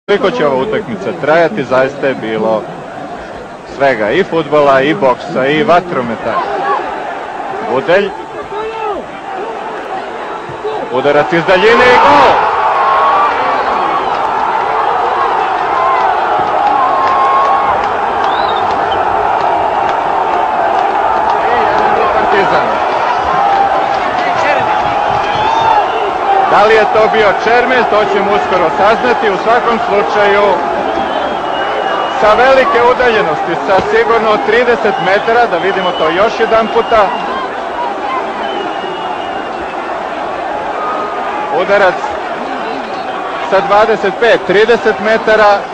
Koliko će ova utakmica trajati, zaista je bilo svega, i fudbala, i boksa, i vatrometa. Budelj. Udarac iz daljine i gol! Da li je to bio Čermes, to ćemo uskoro saznati. U svakom slučaju, sa velike udaljenosti, sa sigurno 30 metara, da vidimo to još jedan puta. Udarac sa 25-30 metara.